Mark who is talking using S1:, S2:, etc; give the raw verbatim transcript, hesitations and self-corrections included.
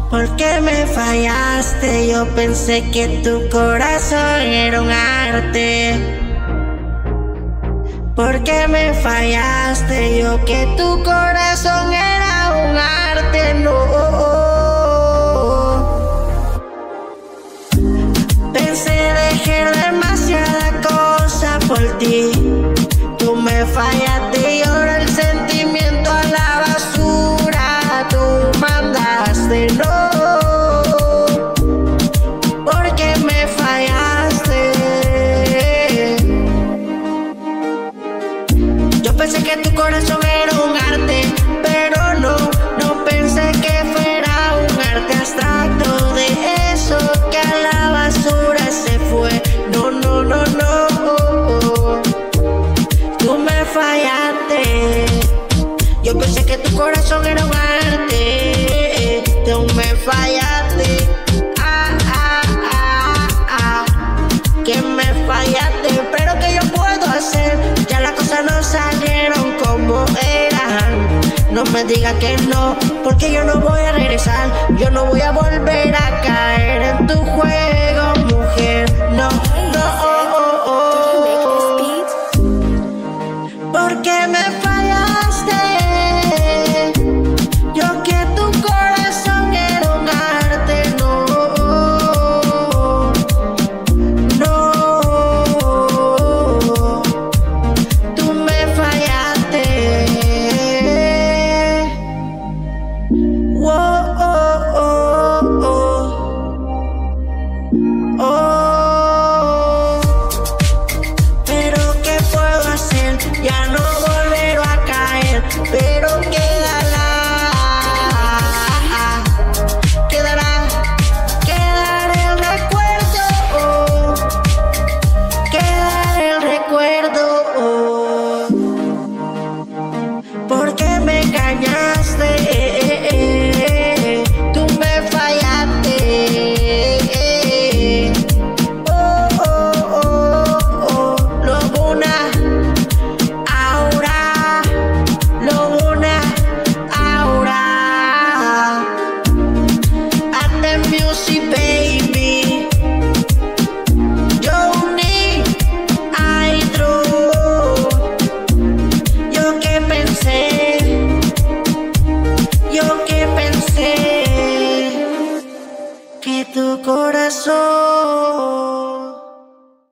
S1: ¿Por qué me fallaste? Yo pensé que tu corazón era un arte. ¿Por qué me fallaste? Yo que tu corazón era un arte. No. Pensé dejé demasiada cosa por ti. Tú me fallaste y ahora el sentimiento a la basura. Tú mandaste no. ¿Por qué me fallaste? Yo pensé que tu corazón era un arte, pero no, no pensé que fuera un arte abstracto. De eso que a la basura se fue. No, no, no, no. Tú me fallaste. Yo pensé que tu corazón era un arte. Tú me fallaste. Ah, ah, ah, ah. Que me fallaste. Pero ¿qué yo puedo hacer? Ya las cosas no salieron como eran. No me digas que no, porque yo no voy a regresar. Yo no voy a volver a caer en tu juego, mujer. No, no, oh, oh, oh. ¿Por qué me fallaste? Yo que tu corazón era un arte. No, no. Tú me fallaste. Oh, oh, oh, oh. Oh. Pero ¿qué puedo hacer? Ya no volveré a caer. Pero quedará, quedará, quedará el recuerdo. Oh. Quedará el recuerdo. Oh. ¿Por qué me engañaste? Tú me fallaste. Oh, oh, oh, oh. Lobuna, ahora. Lobuna, ahora. At the music, baby. Johnny, Hydro. Yo que pensé. Yo que pensé que tu corazón